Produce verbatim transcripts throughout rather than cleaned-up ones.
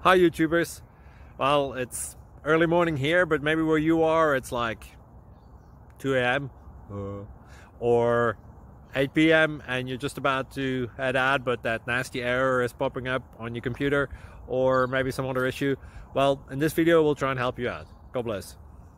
Hi YouTubers. Well, it's early morning here, but maybe where you are it's like two A M uh, or eight P M and you're just about to head out, but that nasty error is popping up on your computer, or maybe some other issue. Well, in this video we'll try and help you out. God bless.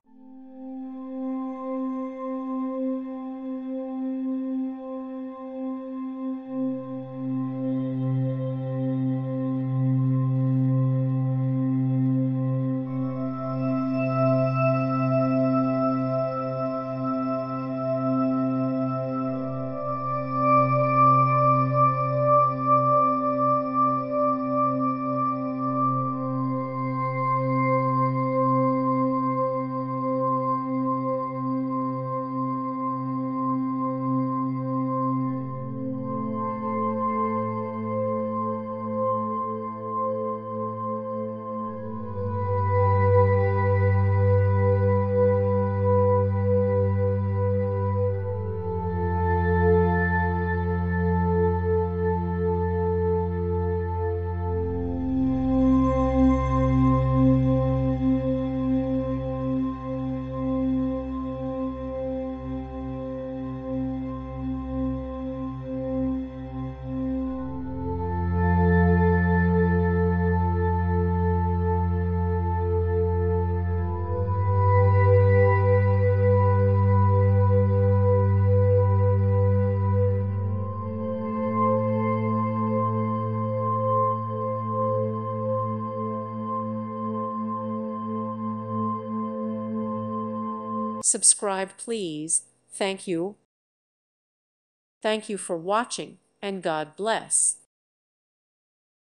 Subscribe, please. Thank you. Thank you for watching, and God bless.